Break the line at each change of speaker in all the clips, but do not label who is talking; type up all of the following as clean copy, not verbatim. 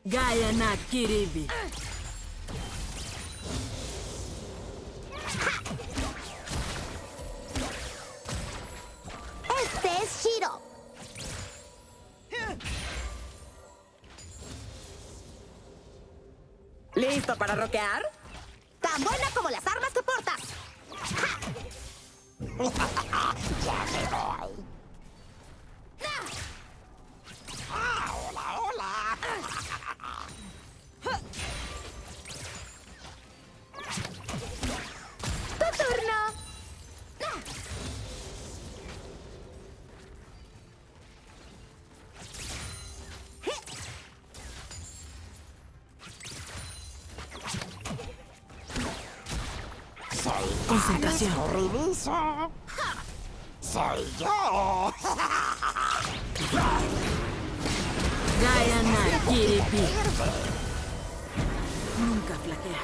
Gaia na Kiribi.
Este es Shiro.
¿Listo para rockear?
Tan buena como las armas que portas.
Ya me voy. Hola, hola.
¡Tu turno!
Soy
Concentración.
escurridizo. Soy yo.
Gaia na Kiribi. Nunca flaquear.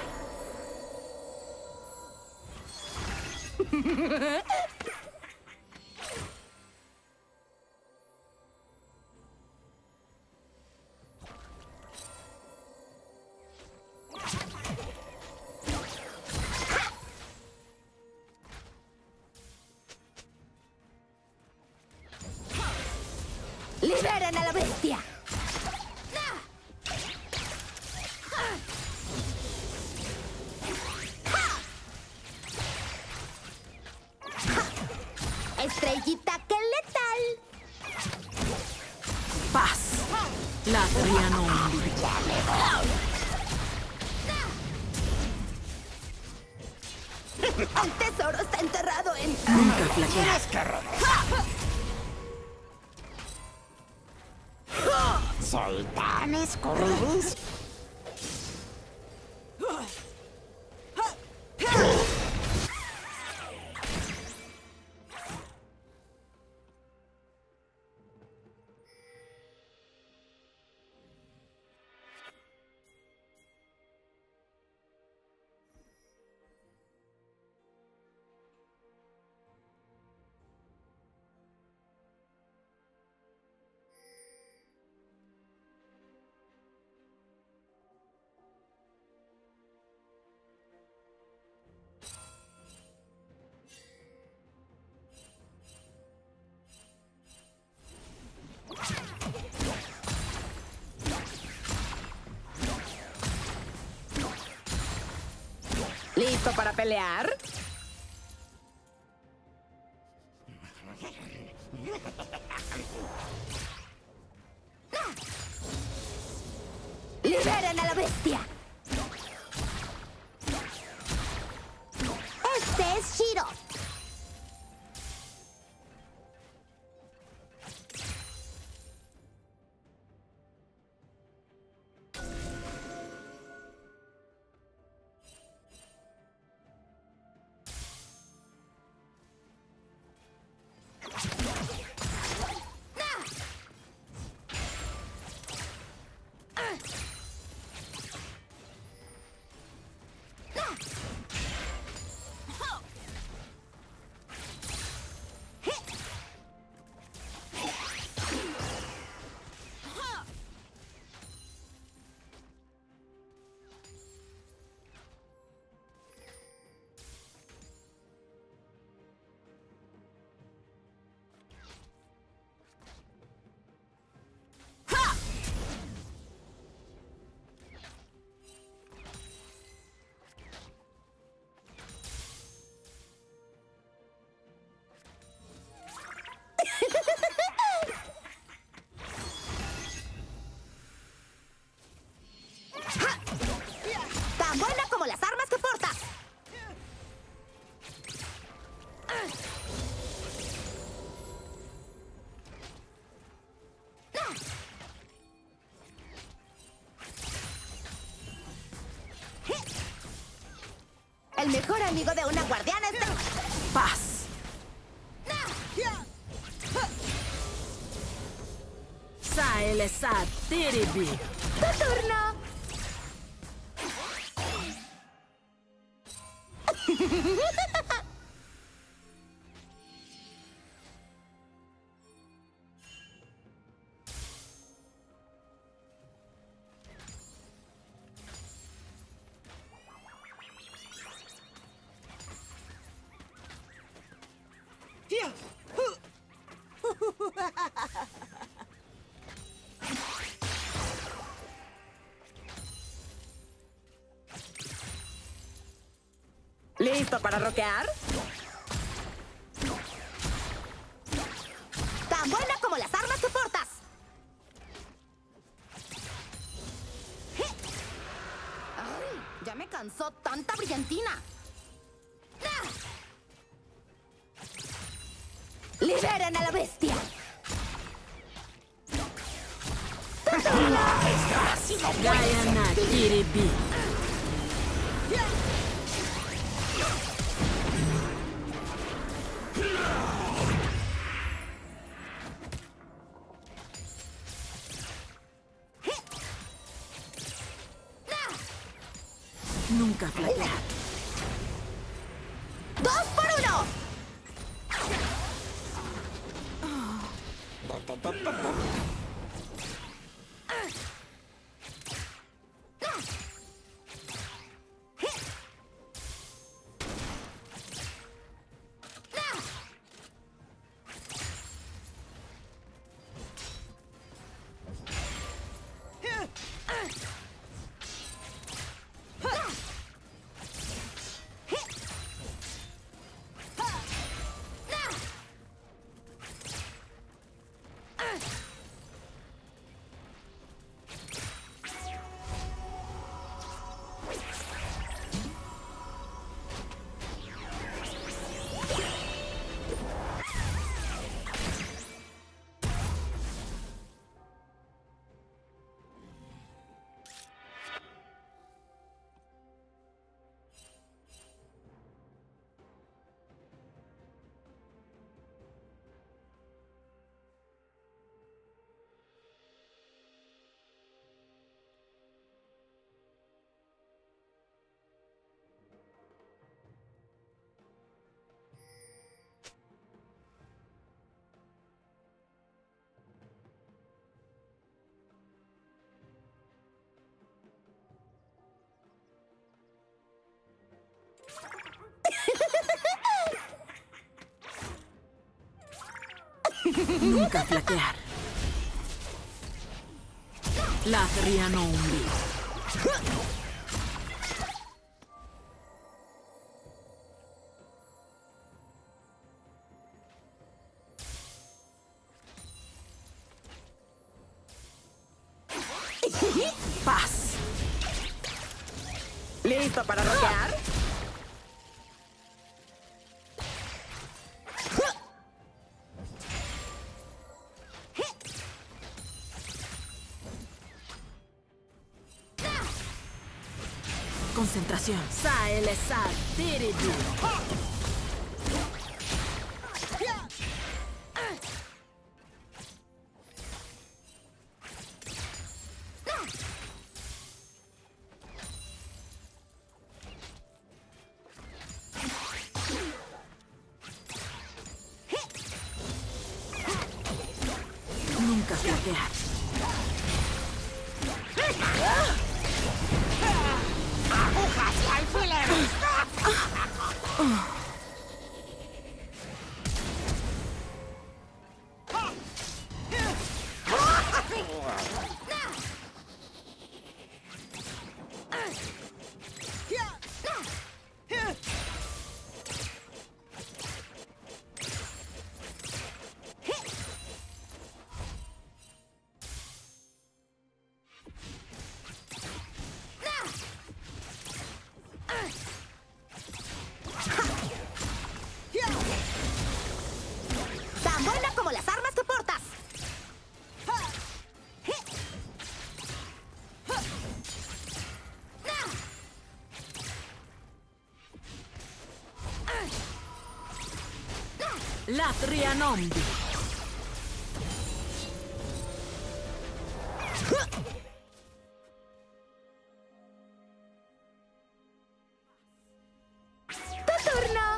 ¡Liberen a la bestia! Estrellita, qué letal.
Paz. La Trianombi.
El tesoro está enterrado en...
Nunca flaquear.
Tienes que regresar. Soy tan escurridizo.
¿Listo para pelear?
¡Liberen a la bestia! Este es Shiro. Tan buena como las armas que portas. El mejor amigo de una guardiana es de...
Paz. Saele sa Tiribi.
¡Tu turno!
¿Listo para rockear?
Tan buena como las armas que portas. Ay, ya me cansó tanta brillantina. ¡Liberen a la bestia!
Gaiana Kiribi. Nunca flaquear.
¡2 por 1!
Nunca flaquear. Latrianombi. Paz.
¿Listo para rockear?
Concentración. Saelesad Tiribi. Nunca flaquear.
¡Agujas y alfileres!
Tan buena como las armas que portas.
Latrianombi.
¡Tu turno!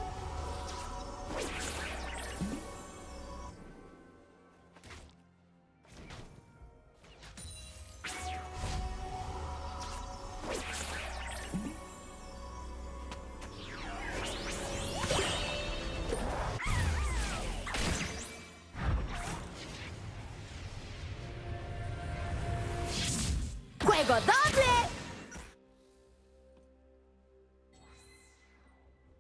¡Juego doble!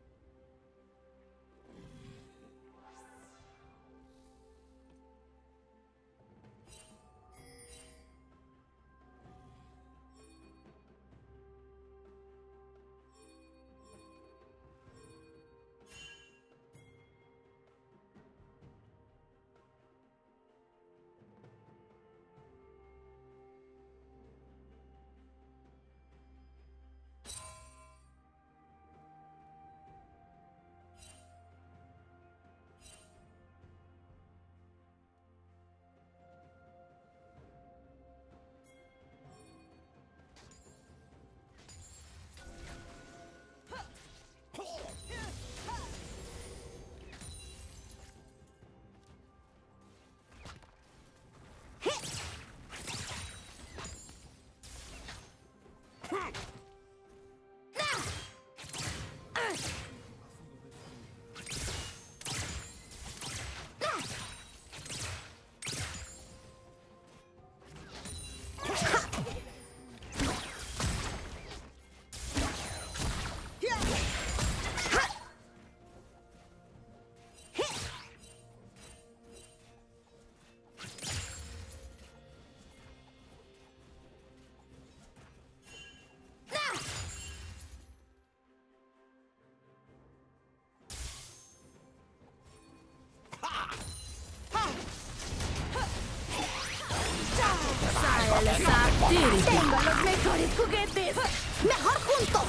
los mejores juguetes! ¡Mejor juntos!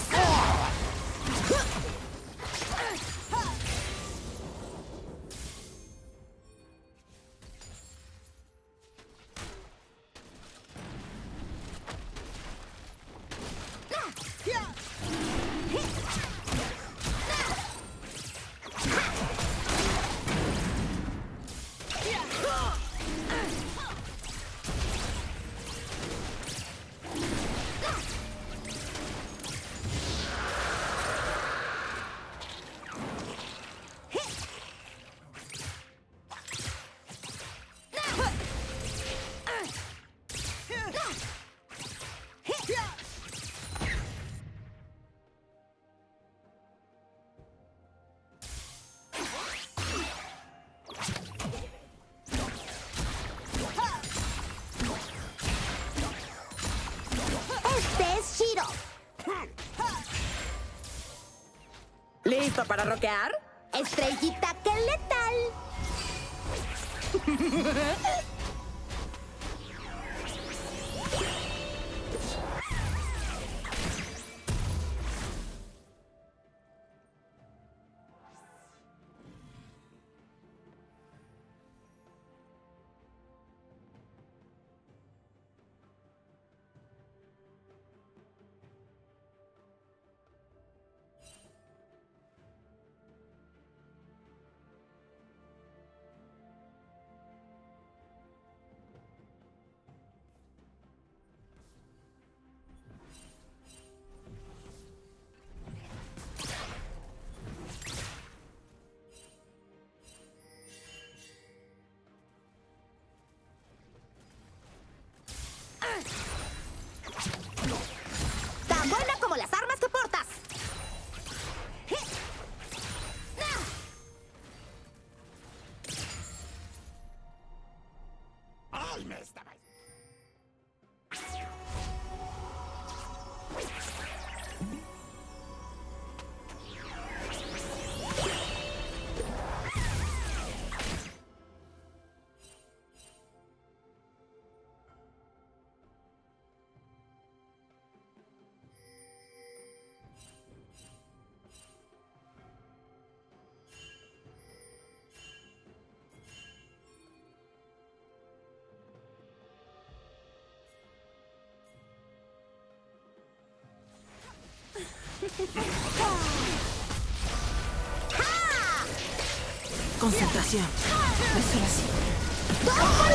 Este es Shiro.
¿Listo para rockear?
Estrellita que letal. Tan buena como las armas que portas.
¡Ay, me estaba!
Concentración. Desolación.
¡2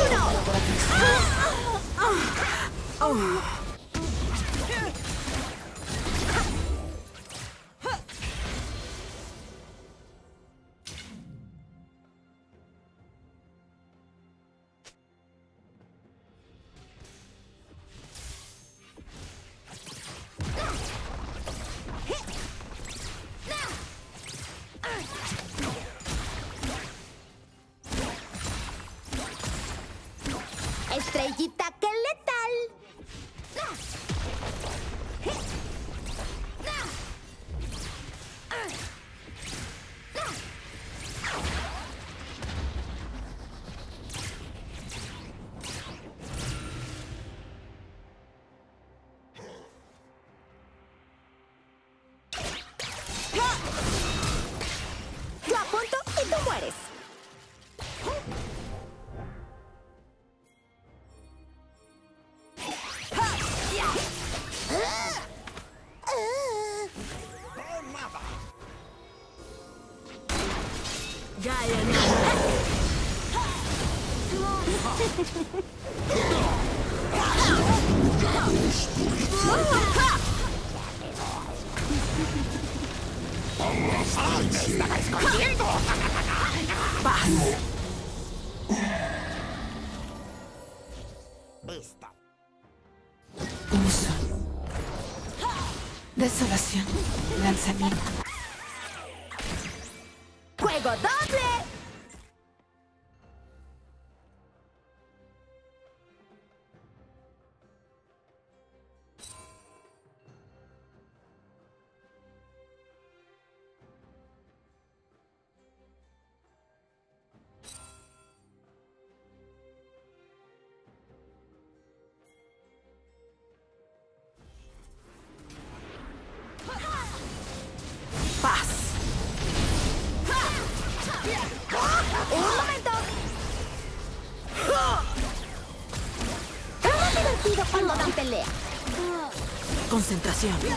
por 1! Estrellita que letal. Yo apunto y tú mueres.
Gaia Nada.
¡Ay, me estaba escondiendo!
Paz.
Esta.
Uso. Desolación. Lanzamiento.
¡Juego doble! pelea.
Concentración.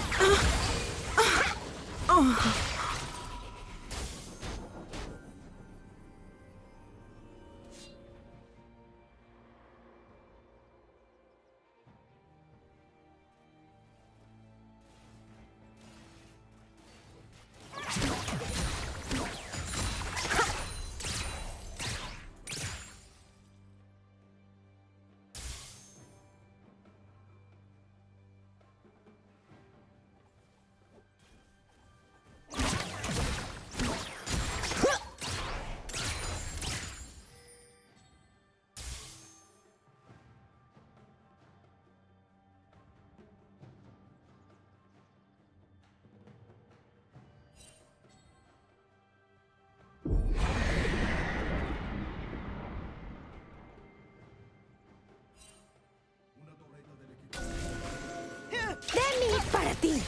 Demi, para ti.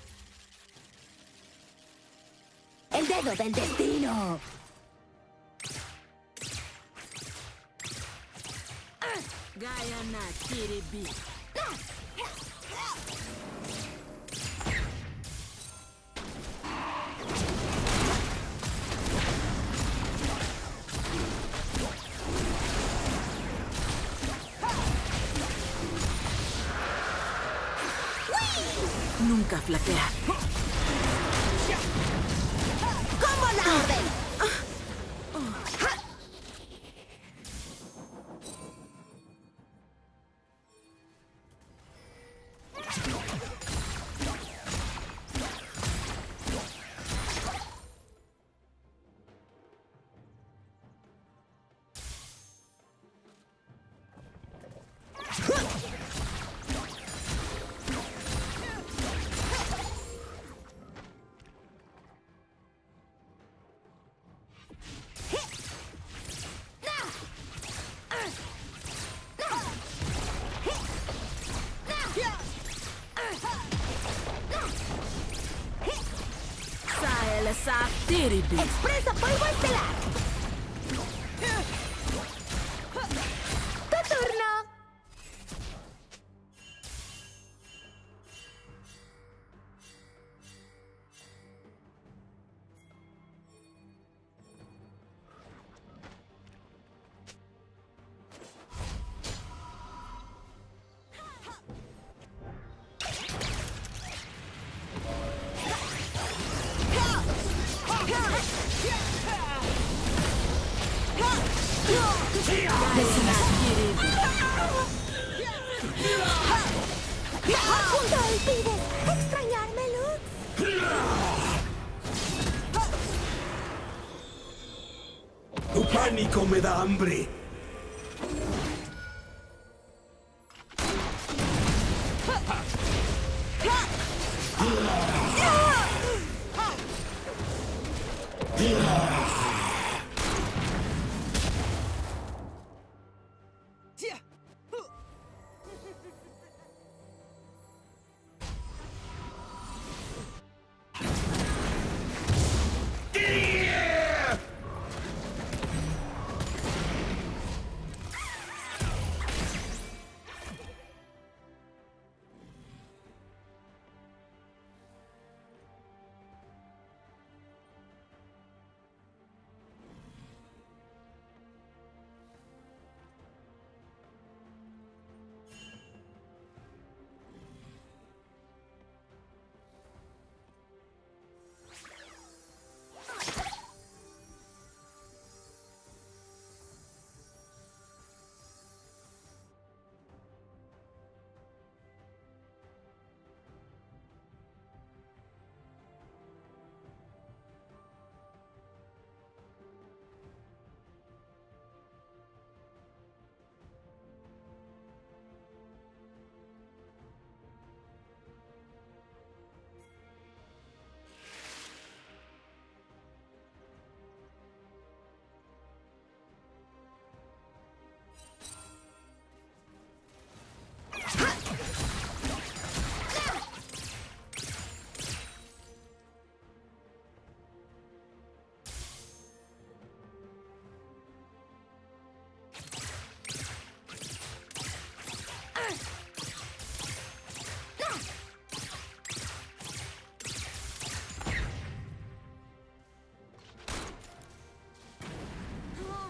El dedo del destino.
Gayana Kiribi. Nunca flaquear.
¡Como la orden!
Saelesa Kiribi.
¡Expresa polvo estelar! ¡Tu turno! ¿A punto olvides extrañarme, Lux?
Tu pánico me da hambre.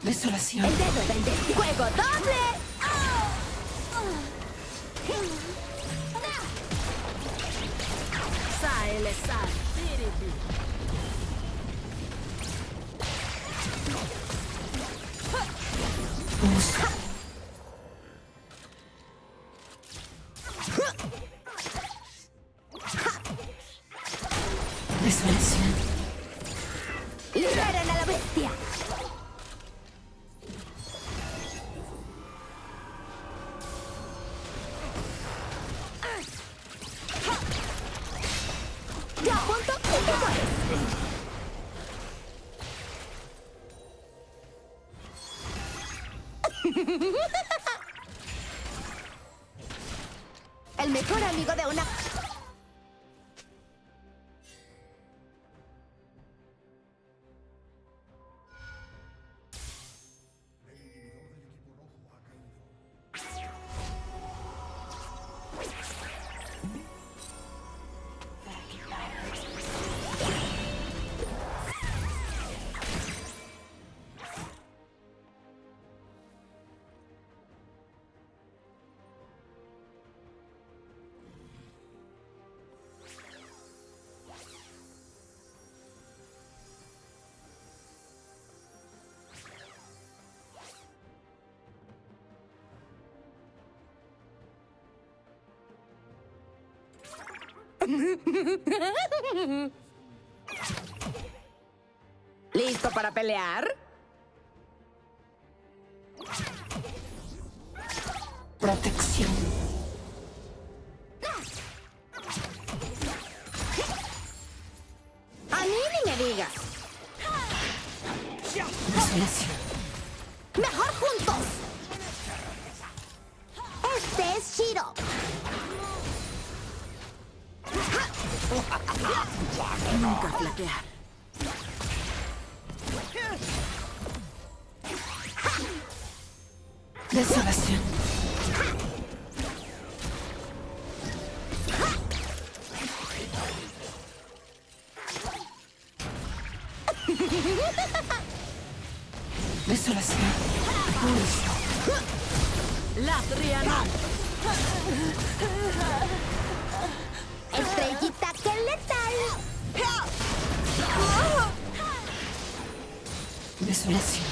Desolación.
El dedo del destino. ¡Juego doble!
Saele Sar Tiribi.
Uso. Desolación.
¡Liberen a la bestia! ¡Te apunto y te mueres! El mejor amigo de una...
¿Listo para pelear?
Protección.
A mí ni me digas.
Desolación.
¡Mejor juntos! Este es Shiro.
Nunca flaquear.
Desolación. Desolación. Pulso.
Latrianon.
Estrellita que letal.
Desolación.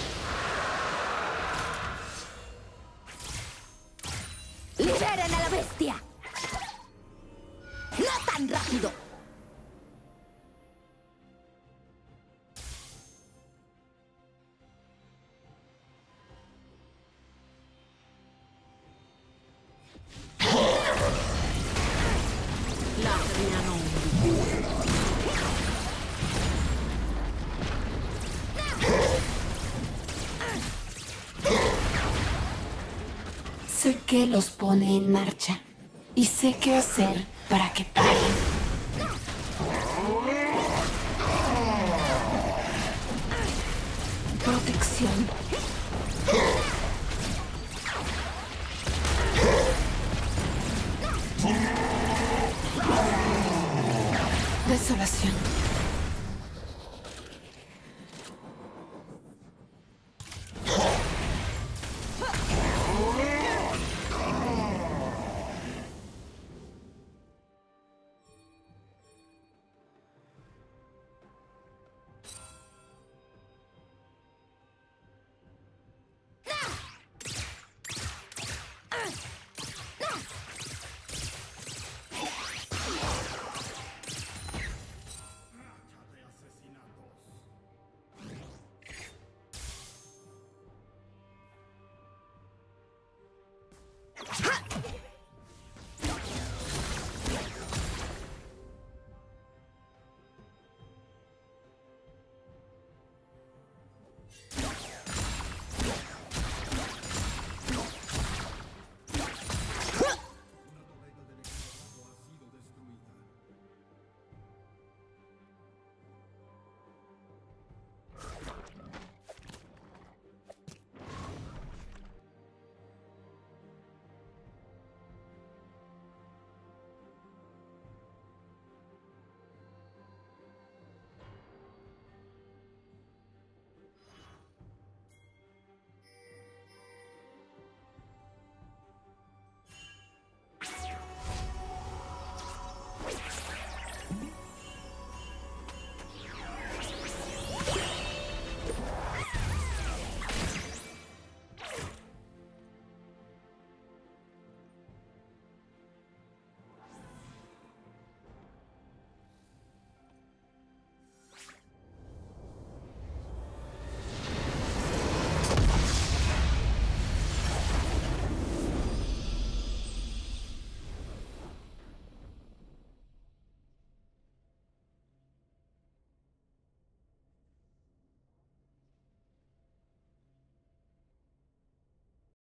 ¡Liberen a la bestia! ¡No tan rápido!
Latrianon.
Sé que los pone en marcha y sé qué hacer para que paren. Protección. Desolación.